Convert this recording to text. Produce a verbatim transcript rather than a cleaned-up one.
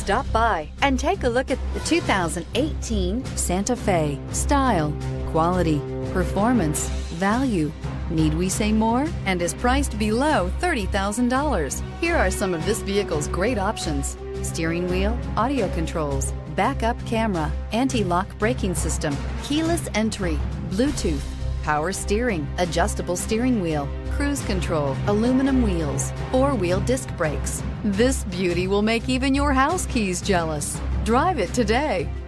Stop by and take a look at the two thousand eighteen Santa Fe. Style, quality, performance, value. Need we say more? And is priced below thirty thousand dollars. Here are some of this vehicle's great options: steering wheel audio controls, backup camera, anti-lock braking system, keyless entry, Bluetooth, power steering, adjustable steering wheel, cruise control, aluminum wheels, four-wheel disc brakes. This beauty will make even your house keys jealous. Drive it today.